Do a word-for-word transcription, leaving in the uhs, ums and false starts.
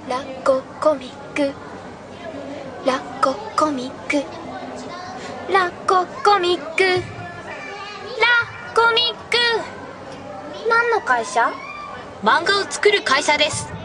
ラココミックラココミックラココミックラコミック。何の会社？ 漫画を作る会社です。